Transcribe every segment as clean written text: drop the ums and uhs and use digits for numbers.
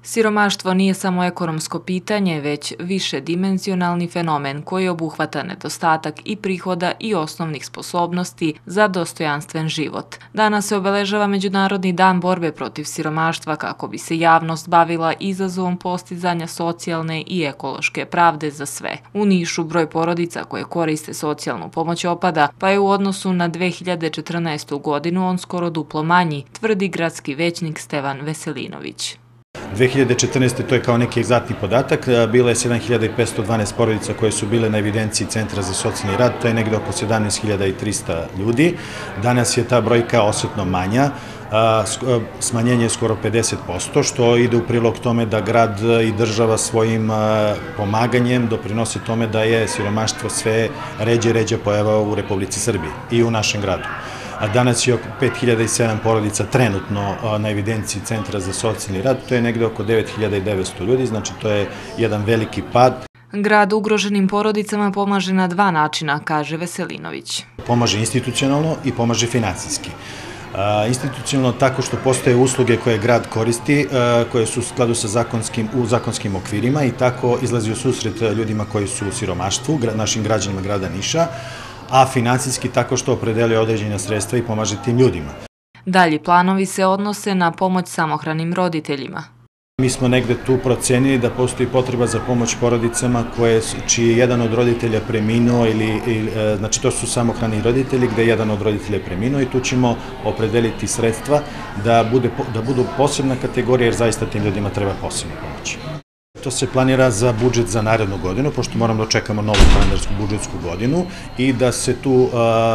Siromaštvo nije samo ekonomsko pitanje, već višedimenzionalni fenomen koji obuhvata nedostatak i prihoda i osnovnih sposobnosti za dostojanstven život. Danas se obeležava Međunarodni dan borbe protiv siromaštva kako bi se javnost bavila izazovom postizanja socijalne i ekološke pravde za sve. U Nišu broj porodica koje koriste socijalnu pomoć opada, pa je u odnosu na 2014. godinu on skoro duplo manji, tvrdi gradski većnik Stevan Veselinović. 2014. to je kao neki egzaktni podatak, bilo je 7512 porodica koje su bile na evidenciji Centra za socijalni rad, to je negde oko 17.300 ljudi. Danas je ta brojka osetno manja, smanjenje je skoro 50%, što ide u prilog tome da grad i država svojim pomaganjem doprinose tome da je siromaštvo sve ređe pojava u Republici Srbiji i u našem gradu. A danas je oko 5007 porodica trenutno na evidenciji Centra za socijalni rad, to je negde oko 9900 ljudi, znači to je jedan veliki pad. Grad ugroženim porodicama pomaže na dva načina, kaže Veselinović. Pomaže institucionalno i pomaže finansijski. Institucionalno tako što postoje usluge koje grad koristi, koje su u skladu sa zakonskim okvirima i tako izlazi u susret ljudima koji su u siromaštvu, našim građanima grada Niša, a finansijski tako što opredeljuje određena sredstva i pomaže tim ljudima. Dalji planovi se odnose na pomoć samohranim roditeljima. Mi smo negde tu procenili da postoji potreba za pomoć porodicama čiji je jedan od roditelja preminuo, znači to su samohrani roditelji gde je jedan od roditelja preminuo i tu ćemo opredeliti sredstva da budu posebna kategorija jer zaista tim ljudima treba posebna pomoć. To se planira za budžet za narednu godinu, pošto moramo da čekamo novu kalendarsku budžetsku godinu i da se tu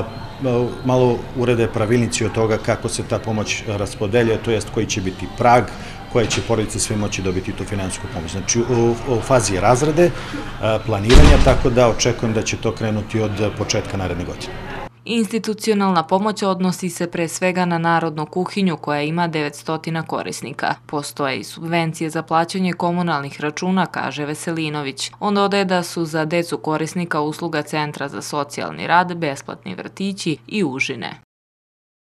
malo urede pravilnici od toga kako se ta pomoć raspodeljuje, to jest koji će biti prag, koje će porodice sve moći dobiti tu finansijsku pomoć. Znači u fazi razrade, planiranja, tako da očekujem da će to krenuti od početka naredne godine. Institucionalna pomoć odnosi se pre svega na narodnu kuhinju koja ima 900 korisnika. Postoje i subvencije za plaćanje komunalnih računa, kaže Veselinović. On dodaje da su za decu korisnika usluga Centra za socijalni rad besplatni vrtići i užine.